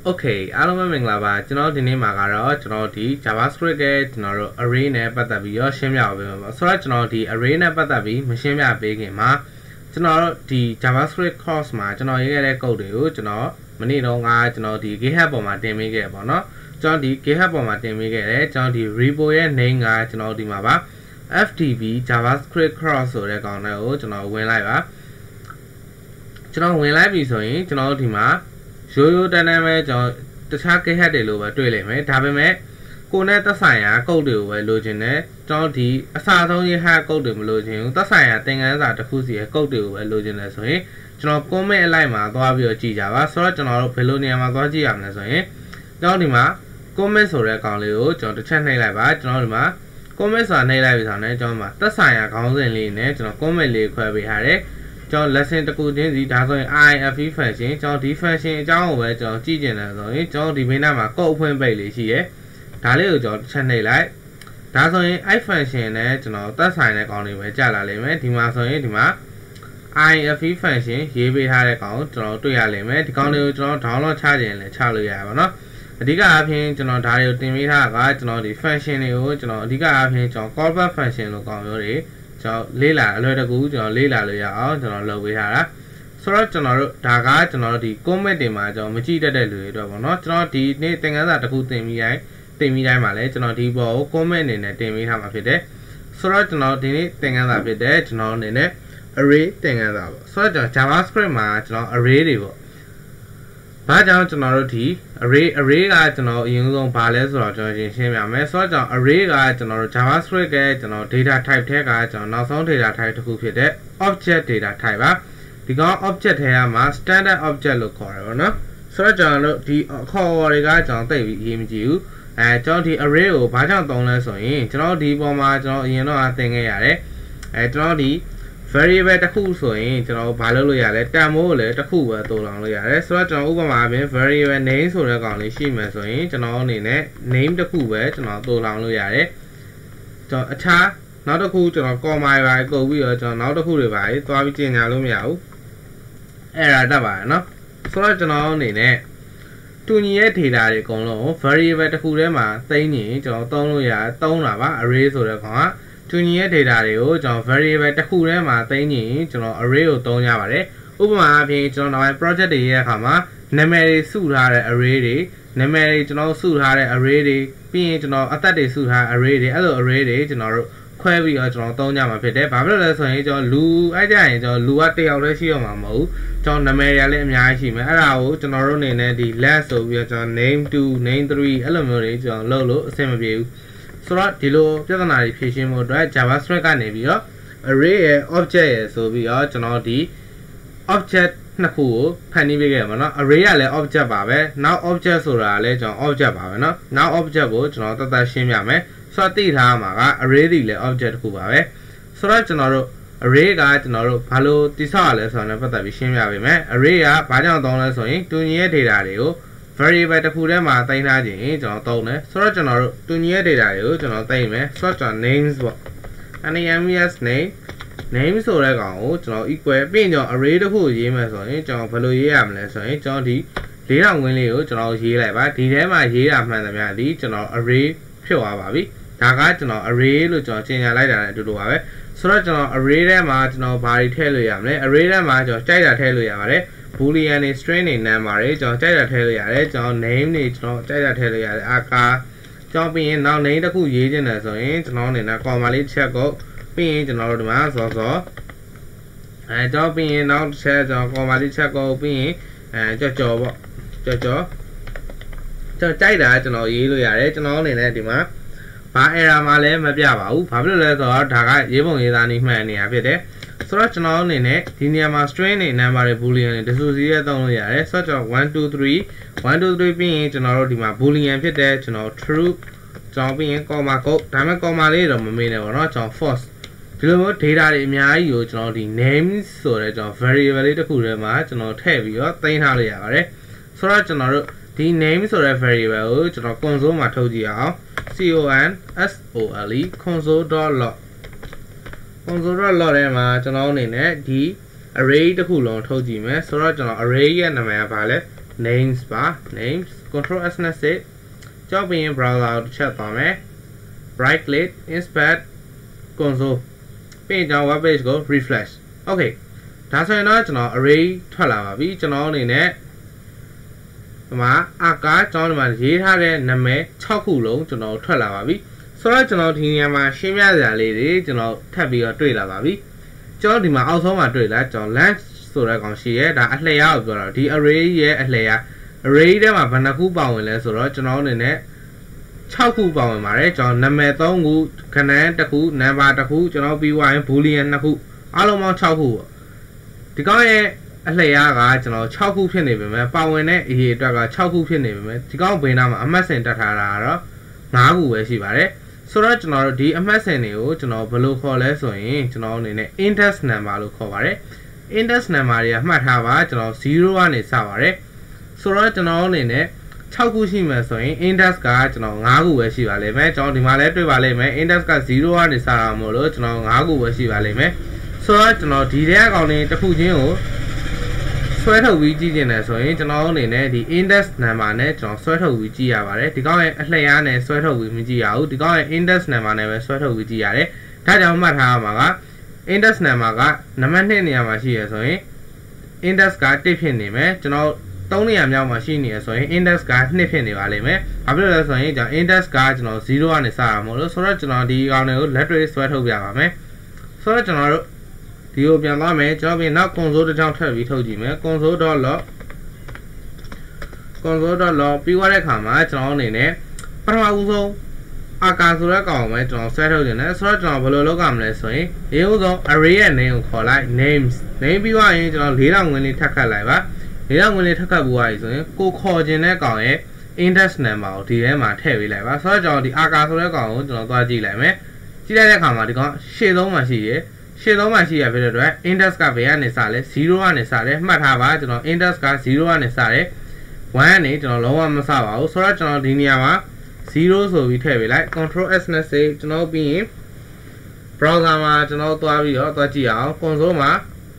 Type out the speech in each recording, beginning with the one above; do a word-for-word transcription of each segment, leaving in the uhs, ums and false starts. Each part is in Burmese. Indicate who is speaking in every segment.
Speaker 1: Okay, I don't remember. You know the name Magaro, you know the JavaScript, you know array ne patabi, or shemia. So I know the array ne patabi, machine big ma. You know the JavaScript course ma, you know you get a code, you know, many don't I, you know the GitHub on my team get no. John the GitHub on my team get it, John the repo name I, you know the maba. F T P JavaScript cross or the corner, you know when I you know when I be so in, you know the ma. Show you the name of the Chaki had a lower to element, have a met. Go net the sign, go to a login, John T. A sad only had go to login, the sign thing as at the pussy, go to a login as way. John Come and Lima, go up your Java, so John Pelonia Magogi am as way. John Dima, comments or a collie, John the channel like John Dima, comments on a live on a John, the sign accounts and lean, John Come and leave where we had it. John lesson the good in the Dazzling I F E fashion, John defension, John West, John Gigan, John the Vinama, go open Bailey here. Talio John Channel light. Dazzling I fashion, John, that's sign a colony with Jala limit, Timaso Intima. I F E fashion, here we had a count, John to your limit, the colony John Town charging, Charlie Avana. The Diga Apin, John Tario Timita, John the fashion, John Diga Apin, John Corporate fashion, look on your John Lila, Lord Good, John Lila, John Love we had. So, John Daga, John the comedy, my John Machida del Rio, not John the anything other to put them here, Timmy Damale, John the bow, comment in a Timmy Hamafide. So, John the anything other with that, John in it, array thing other. So, John JavaScript match, John array. But John John array, array, I don't know, you don't palace or John Shimmy, so John array, I don't know, JavaScript, you know, data type tag, I don't know, some data type to cook it, object data type. Because object here, my standard object look or no. So John the call or guy John David him you, and John the array or Pajan don't listen in, John the bomber, John, you know, I think I had John the very better cool so in, you know, Paloya, let them all let the cool to long loya. So John Obama very well names for the only she may so in, you know, name the cool wet, not to long loya. John a cha, not a cool to call my right, go we are John, not a cool device, to have it in Alumia. Era Davana. So John in it. Two year data con very better cool emma, tiny, John Tonoya, Tonava, array so the car. Two year data, John very better cool emma, tiny, John array of Tonya. Ubama page John my project here, Hama, Nemeri suit had array, Nemeri John suit had array, being John a thirty suit had array, other array, John query or John Tonya, Pete, Pablo, John Lou, I died, John Luati already on my mouth, John Nemeri, Yashi, Marao, John Ronin, the last of your John name two, name three, Element, John Lolo, same view. So, Tilo, Japanese fishing mode, JavaScript and array object, so we are John the object Naku, Penny Bigama, array object babe, now object so rale, John object babe, now object boat, not that Shimyame, so Tita, array object Kubabe. So, John array guy, John Palo, Tisales on a Patavishimia, array, Pajan dollars on two year data. Very better food and Martin Hadin, John Tone, such an two year data, John Tame, such a names. And the M V S name, names or a John equal being your array of who you may say, John Paloyam, let's say, John D. Leon Willie, John He Leva, D. M. I hear of Madame John array, pure Baby, Taga, John array, John China like to do it. Such an array, marginal party tell you, array, margin, China tell you, Boolean is training marriage or Jada Telia, John name needs no Jada Telia, Aka, John being now named a good agent as an inch known in a commonly checo, being an old man or so. And John being now says on commonly checo being and Jojo, Jojo. So Jada, you know, you are known in Edima. Paera Male, Mabiaba, Pablo or Taga, even is an man after that. Such an in it, Tinia strain in number Boolean, the Susia don't such a one, two, three, one, two, three being general Boolean fit that, you know, true, John being comma, time comma later, Mamina or not on first. Kilo data in my use, you know, the names, so that John very, very the cool match, you know, heavy or thing hallelujah. Such an the names are very well, you know, console Matogia, C O N S O L E, console.log. Console lot John in it, D array the cool on Toji, so array and a map palette, names ပါ names control s နဲ့စစ်ကြောက်ပြီးရင် browser ကိုတစ်ချက်သွားမယ် right click inspect console ပြီးရင်ကျွန်တော် web page ကို refresh okay ဒါဆိုရင်တော့ကျွန်တော် array ထွက်လာပါပြီကျွန်တော်အနေနဲ့ဒီမှာအာကာကျွန်တော်ဒီမှာရေးထားတဲ့နာမည်၆ခုလုံးကျွန်တော်ထွက်လာပါပြီဆိုတော့ကျွန်တော်ဒီနေရာမှာရှင်းပြစရာလေးတွေကျွန်တော်ထပ်ပြီးတော့တွေ့လာပါပြီကျွန်တော်ဒီမှာအောက်ဆုံးမှာတွေ့လာကျွန်တော် length ဆိုတဲ့ကောင်ရှိရဲဒါအလှည့်ရကိုပြောတာဒီ array ရဲ့အလှည့်ရ array ထဲမှာဘယ်နှခုပါဝင်လဲဆိုတော့ကျွန်တော်အနေနဲ့၆ခုပါဝင်ပါတယ်ကျွန်တော်နာမည်၃ခုခဏန်းတစ်ခု number တစ်ခုကျွန်တော်ပြီးွားရင် boolean နှစ်ခုအားလုံးပေါင်း၆ခုပေါ့ဒီကောင်ရဲ့အလှည့်ရကကျွန်တော်၆ခုဖြစ်နေပြီမဲ့ပါဝင်တဲ့အရေးအတွက်က၆ခုဖြစ်နေပြီမဲ့ဒီကောင်ဘေးနားမှာအမှတ်စဉ်တက်ထားတာကတော့၅ခုပဲရှိပါတယ်ဆိုတော့ကျွန်တော်တို့ဒီအမှတ်စဉ်တွေကိုကျွန်တော်ဘယ်လိုခေါ်လဲဆိုရင်ကျွန်တော်အနေနဲ့ index number လို့ခေါ်ပါတယ် index number တွေကမှတ်ထားပါကျွန်တော်zeroကနေစပါတယ်ဆိုတော့ကျွန်တော်အနေနဲ့၆ခုရှိမယ်ဆိုရင် index ကကျွန်တော်၅ခုပဲရှိပါလိမ့်မယ်ကျွန်တော်ဒီမှာလည်းတွေ့ပါလိမ့်မယ် index ကzeroကနေစတာမို့လို့ကျွန်တော်၅ခုပဲရှိပါလိမ့်မယ်ဆိုတော့ကျွန်တော်ဒီထဲအကောင်လေးတစ်ခုချင်းကိုဆွဲထုတ်ပြီးကြည့်ကျင်တယ်ဆိုရင်ကျွန်တော်အနေနဲ့ဒီ index number နဲ့ကျွန်တော်ဆွဲထုတ်ပြီးကြည့်ရပါတယ်ဒီကောင်ရဲ့အလှည့်အားနဲ့ဆွဲထုတ်ပြီးမကြည့်ရဘူးဒီကောင်ရဲ့ index number နဲ့ပဲဆွဲထုတ်ပြီးကြည့်ရတယ်ဒါကြောင့်မှတ်ထားရမှာက index number ကနံပါတ်၂နေရာမှာရှိရဆိုရင် index ကတစ်ဖြစ်နေမယ်ကျွန်တော်၃နေရာမြောက်မှာရှိနေရဆိုရင် index က၂ဖြစ်နေပါလိမ့်မယ်ဘာဖြစ်လို့လဲဆိုရင်ကျွန်တော် index ကကျွန်တော်zeroကနေစတာမို့လို့ဆိုတော့ကျွန်တော်ဒီကောင်တွေကိုလက်တွေ့ဆွဲထုတ်ပြပါမယ်ဆိုတော့ကျွန်တော်တို့ဒီကိုပြန်သွားမယ်ကျွန်တော်ပြင်နောက် console တစ်ချောင်းထပ်ပြီးထုတ်ကြည့်မယ် console.log console.log ပြီးသွားတဲ့အခါမှာကျွန်တော်အနေနဲ့ပထမဦးဆုံးအာကာဆိုတဲ့ကောင်ပဲကျွန်တော်ဆွဲထုတ်နေတယ်ဆိုတော့ကျွန်တော်ဘယ်လိုလုပ်ရမလဲဆိုရင်ဒီဥဆုံး array ရဲ့ name ကိုခေါ်လိုက် names name ပြီးသွားရင်ကျွန်တော်၄လောက်ငွေလေးထပ်ခတ်လိုက်ပါ၄လောက်ငွေလေးထပ်ခတ်ပြီးသွားပြီဆိုရင်ကိုခေါ်ခြင်းတဲ့ကောင်ရဲ့ index number ကိုဒီထဲမှာထည့်ပေးလိုက်ပါဆိုတော့ကျွန်တော်ဒီအာကာဆိုတဲ့ကောင်ကိုကျွန်တော်သွားကြည့်လိုက်မယ်ကြည့်လိုက်တဲ့အခါမှာဒီကောင်ရှေ့ဆုံးမှာရှိရရှေ့ဆုံးမှာရှိရဖြစ်တဲ့အတွက် index ကဘယ်ကနေစလဲzeroကနေစတယ်မှတ်ထားပါကျွန်တော် index ကzeroကနေစတယ်oneကနေကျွန်တော်လုံးဝမစပါဘူးဆိုတော့ကျွန်တော်ဒီနေရာမှာzeroဆိုပြီးထည့်ပေးလိုက် control s နဲ့စေကျွန်တော်ပြီးရင် browser မှာကျွန်တော်သွားပြီးတော့သွားကြည့်အောင် console မှာ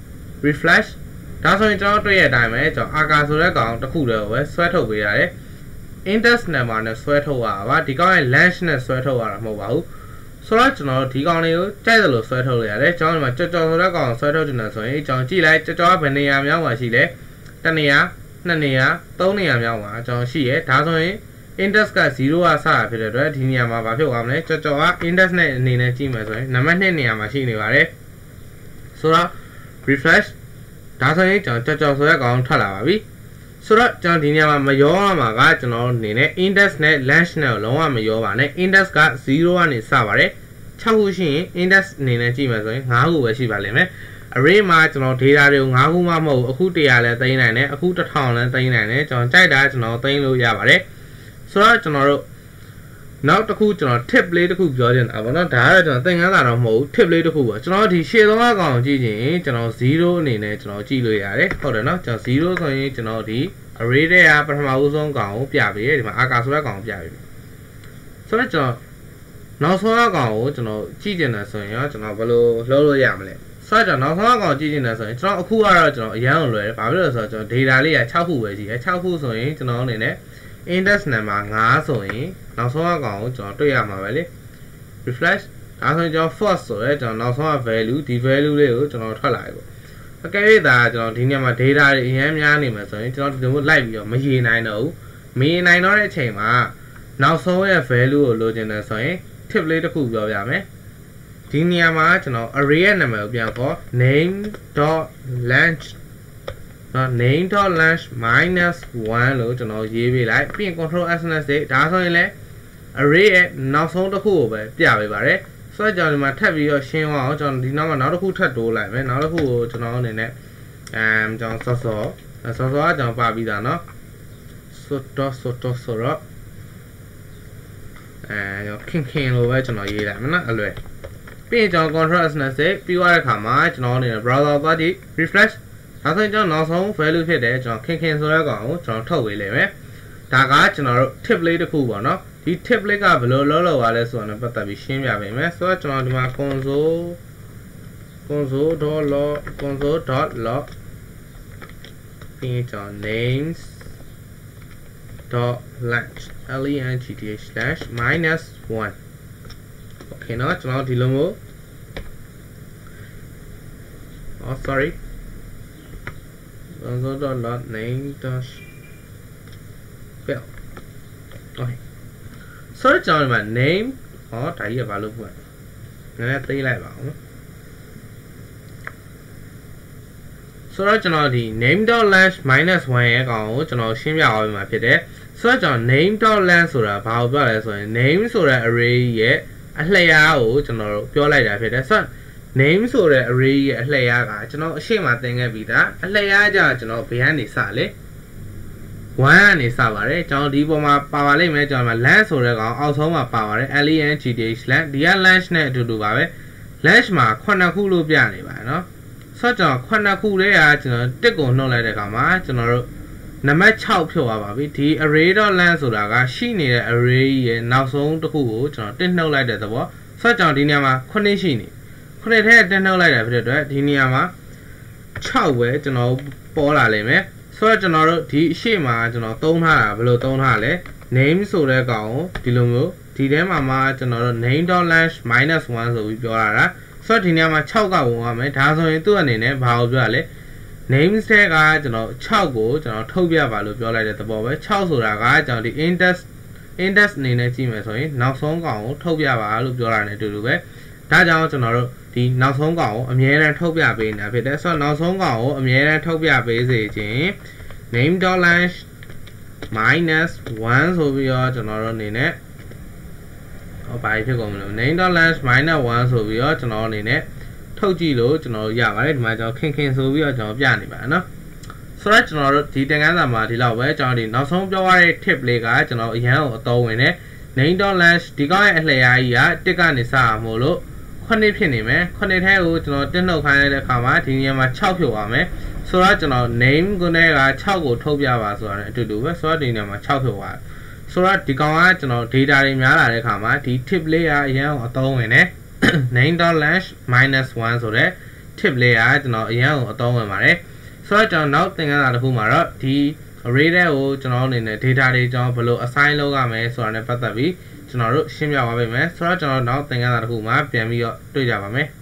Speaker 1: refresh ဒါဆိုရင်ကျွန်တော်တွေ့ရတဲ့အတိုင်းပဲကျွန်တော်အာကာဆိုတဲ့ကောင်တစ်ခုတည်းကိုပဲဆွဲထုတ်ပေးရတယ် index number နဲ့ဆွဲထုတ်ရတာပါဒီကောင်ရဲ့ length နဲ့ဆွဲထုတ်ရတာမဟုတ်ပါဘူးဆိုတော့ကျွန်တော်ဒီကောင်လေးကိုကြိုက်သလိုဆွဲထုတ်လိုက်ရတယ်ကျွန်တော်ဒီမှာကြော်ကြော်ဆိုတဲ့ကောင်ဆွဲထုတ်တင်တယ်ဆိုရင်ကျွန်တော်ကြည့်လိုက်ကြော်ကြော်ကဘယ်နေရာမြောက်မှာရှိလဲတစ်နေရာနှစ်နေရာသုံးနေရာမြောက်မှာကျွန်တော်ရှိရဒါဆိုရင် index ကzeroကစတာဖြစ်တဲ့အတွက်ဒီနေရာမှာဘာဖြစ်သွားမလဲကြော်ကြော်က index နဲ့အနေနဲ့ကြည့်မယ်ဆိုရင်နံပါတ်၂နေရာမှာရှိနေပါတယ်ဆိုတော့ refresh ဒါဆိုရင်ကျွန်တော်ကြော်ကြော်ဆိုတဲ့ကောင်ထွက်လာပါပြီဆိုတော့ကျွန်တော်ဒီနေရာမှာမရောရမှာကကျွန်တော်အနေနဲ့ index နဲ့ length နဲ့လုံးဝမရောပါနဲ့ index ကzeroကနေစပါတယ်၆ခုရှိရင် index အနေနဲ့ကြည့်မယ်ဆိုရင်၅ခုပဲရှိပါလိမ့်မယ် array မှာကျွန်တော် data တွေကို၅ခုမှမဟုတ်ဘူးအခု၁၀၀လည်းသိမ်းနိုင်တယ်အခုတစ်ထောင်လည်းသိမ်းနိုင်တယ်ကျွန်တော်ကြိုက်တာကျွန်တော်သိမ်းလို့ရပါတယ်ဆိုတော့ကျွန်တော်တို့နောက်တစ်ခုကျွန်တော် tip လေးတစ်ခုပြောချင်တာပေါ့နော်ဒါကတော့ကျွန်တော်သင်ခန်းစာတော့မဟုတ်ဘူး tip လေးတစ်ခုပေါ့ကျွန်တော်ဒီရှေ့ဆုံးအကောင်ကြည့်ချင်ကျွန်တော်zeroအနေနဲ့ကျွန်တော်ကြည့်လို့ရတယ်ဟုတ်တယ်နော်ကျွန်တော်zeroဆိုရင်ကျွန်တော်ဒီ array ထဲကပထမဦးဆုံးကောင်ကိုပြပေးတယ်ဒီမှာအာကာဆိုတဲ့ကောင်ကိုပြပေးတယ်ဆိုတော့ကျွန်တော်နောက်ဆုံးအကောင်ကိုကျွန်တော်ကြည့်ချင်တယ်ဆိုရင်ရောကျွန်တော်ဘယ်လိုလုပ်လို့ရမလဲဆိုတော့နောက်ဆုံးအကောင်ကြည့်ချင်တယ်ဆိုရင်ကျွန်တော်အခုကတော့ကျွန်တော်အရန်ကိုလွယ်တယ်ဘာဖြစ်လို့လဲဆိုတော့ကျွန်တော် data လေးက၆ခုပဲရှိတယ်၆ခုဆိုရင်ကျွန်တော်အနေနဲ့ index number ၅ဆိုရင်နောက်ဆုံးအကောင်ကိုကျွန်တော်တွေ့ရမှာပဲလေ refresh ဒါဆိုရင်ကျွန်တော် first ဆိုရဲကျွန်တော်နောက်ဆုံးက value ဒီ value လေးကိုကျွန်တော်ထွက်လာပြီပေါ့အကယ်၍ဒါကျွန်တော်ဒီနေရာမှာ data တွေအများများနေမှာဆိုရင်ကျွန်တော်ဒီလိုလိုက်ပြီးတော့မရေနိုင်တော့ဘူးမရေနိုင်တော့တဲ့အချိန်မှာနောက်ဆုံးရဲ့ value ကိုလိုချင်တယ်ဆိုရင် tip လေးတစ်ခုပြောပြမယ်ဒီနေရာမှာကျွန်တော် array ရဲ့နာမည်ကိုပြန်ခေါ် name.length နော် name.length minus one လို့ကျွန်တော်ရေးပေးလိုက်ပြီးရင် control s နဲ့စေဒါဆိုရင်လည်း array ရဲ့နောက်ဆုံးတစ်ခုကိုပဲပြပေးပါတယ်ဆိုတော့ကျွန်တော်ဒီမှာထပ်ပြီးတော့ရှင်းအောင်ကျွန်တော်ဒီနောက်မှာနောက်တစ်ခုထပ်တိုးလိုက်မယ်နောက်တစ်ခုကိုကျွန်တော်အနေနဲ့အမ်ကျွန်တော်စောစောစောစောကကျွန်တော်ပါပြီးသားเนาะဆိုတော့ဆိုတော့ဆိုတော့အဲခင်ခင်လိုပဲကျွန်တော်ရေးလိုက်မယ်နော်အလွယ်ပြီးရင်ကျွန်တော် control s နဲ့စေပြီးသွားတဲ့အခါမှာကျွန်တော်အနေနဲ့ browser သွားကြည့် refresh ဒါဆိုရင်ကျွန်တော်နောက်ဆုံး value ဖြစ်တယ်ကျွန်တော်ခင်ခင်ဆိုတဲ့ကောင်ကိုကျွန်တော်ထုတ်ပေးလိုက်မယ်ဒါကကျွန်တော်တို့ tip လေးတစ်ခုပေါ့နော်ဒီ tip လေးကဘယ်လိုလုပ်လို့ရလဲဆိုတာနဲ့ပတ်သက်ပြီးရှင်းပြပေးမယ်ဆိုတော့ကျွန်တော်ဒီမှာ console console.log console.log ပြီးရင်ကျွန်တော် names dot length length slash minus one okay เนาะကျွန်တော်ဒီလိုမျိုး oh sorry go dot dot name dot spell okay so ကျွန်တော်ဒီမှာ name ဟောဒါကြီးကဘာလို့ဖွင့်နည်းနည်းသိလိုက်ပါဦးဆိုတော့ကျွန်တော်ဒီ name.length minus one ရဲ့အကောင်ကိုကျွန်တော်ရှင်းပြအောင်ပြမှာဖြစ်တယ်ဆိုတော့ကျွန်တော် name.length ဆိုတာဘာကိုပြောလဲဆိုရင် name ဆိုတဲ့ array ရဲ့အလျားကိုကျွန်တော်တို့ပြောလိုက်တာဖြစ်တယ်ဆိုတော့ name ဆိုတဲ့ array ရဲ့အလျားကကျွန်တော်အရှိမသင်ခဲ့ပြီးသားအလျားကြကျွန်တော်ဘယ်ကနေစလဲoneကနေစပါတယ်ကျွန်တော်ဒီပေါ်မှာပါပါလိမ့်မယ်ကျွန်တော်မှာ length ဆိုတဲ့ကောင်အောက်ဆုံးမှာပါပါတယ် length length ဒီက length နဲ့အတူတူပါပဲ length မှာnineခုလို့ပြနေပါတယ်เนาะဆိုတော့ကျွန်တော်nineခုလေးကကျွန်တော်တစ်ကိုနှုတ်လိုက်တဲ့အခါမှာကျွန်တော်တို့နံပါတ်sixဖြုတ်သွားပါပြီဒီ array.length ဆိုတာကရှိနေတဲ့ array ရဲ့နောက်ဆုံးတစ်ခုကိုကျွန်တော်တစ်နှုတ်လိုက်တဲ့သဘောဆိုတော့ကျွန်တော်ဒီနေရာမှာnineရှိနေnineထဲတစ်နှုတ်လိုက်တာဖြစ်တဲ့အတွက်ဒီနေရာမှာsixပဲကျွန်တော်ပေါ်လာလိမ့်မယ်ဆိုတော့ကျွန်တော်တို့ဒီအရှိမှာကျွန်တော်သုံးထားတာဘယ်လိုသုံးထားလဲ name ဆိုတဲ့ကောင်ကိုဒီလိုမျိုးဒီထဲမှာမှကျွန်တော်တို့ name.length minus one ဆိုပြီးပြောရတာဆိုတော့ဒီနေရာမှာsixကဝင်ရမယ်ဒါဆိုရင်သူ့အနေနဲ့ဘာကိုပြောရလဲ name set ကကျွန်တော်sixကိုကျွန်တော်ထုတ်ပြပါလို့ပြောလိုက်တဲ့သဘောပဲsixဆိုတာကကျွန်တော်ဒီ index index အနေနဲ့ကြည့်မယ်ဆိုရင်နောက်ဆုံးကောင်ကိုထုတ်ပြပါလို့ပြောတာနဲ့အတူတူပဲဒါကြောင့်ကျွန်တော်တို့ဒီနောက်ဆုံးကောင်ကိုအမြဲတမ်းထုတ်ပြပေးနေတာဖြစ်တယ်ဆိုတော့နောက်ဆုံးကောင်ကိုအမြဲတမ်းထုတ်ပြပေးစေခြင်း name.length minus one ဆိုပြီးတော့ကျွန်တော်တို့အနေနဲ့ဟောဘာဖြစ်ကုန်မလို့ name.length minus one ဆိုပြီးတော့ကျွန်တော်အနေနဲ့ထုတ်ကြည့်လို့ကျွန်တော်ရပါတယ်ဒီမှာကျွန်တော်ခင်ခင်ဆိုပြီးတော့ကျွန်တော်ပြနေပါနော်ဆိုတော့ကျွန်တော်တို့ဒီသင်ခန်းစာမှာဒီလောက်ပဲကျွန်တော်ဒီနောက်ဆုံးပြောရတဲ့ tip လေးကကျွန်တော်အရန်ကိုအသုံးဝင်တယ် name.length ဒီကောင်းရဲ့အလျားကြီးကတစ်ကနေစရမို့လို့nineဖြစ်နေမယ်nineထဲကိုကျွန်တော်တက်နှုတ်ခိုင်းလိုက်တဲ့အခါမှာဒီနေရာမှာsixဖြုတ်သွားမယ်ဆိုတော့ကျွန်တော် name ကိုနဲ့ကsixကိုထုတ်ပြပါဆိုတာနဲ့အတူတူပဲဆိုတော့ဒီနေရာမှာsixဖြုတ်သွားဆိုတော့ဒီကောင်ကကျွန်တော် data တွေများလာတဲ့အခါမှာဒီ tip လေးကအရန်ကိုအသုံးဝင်တယ် name.length minus one ဆိုတဲ့ tip လေးကကျွန်တော်အရန်ကိုအသုံးဝင်ပါတယ်ဆိုတော့ကျွန်တော်နောက်သင်ခန်းစာတစ်ခုမှာတော့ဒီ array တွေကိုကျွန်တော်အနေနဲ့ data တွေကျွန်တော်ဘယ်လို assign လုပ်ရမလဲဆိုတာနဲ့ပတ်သက်ပြီးကျွန်တော်တို့ရှင်းပြပါပေးမယ်ဆိုတော့ကျွန်တော်နောက်သင်ခန်းစာတစ်ခုမှာပြန်ပြီးတော့တွေ့ကြပါမယ်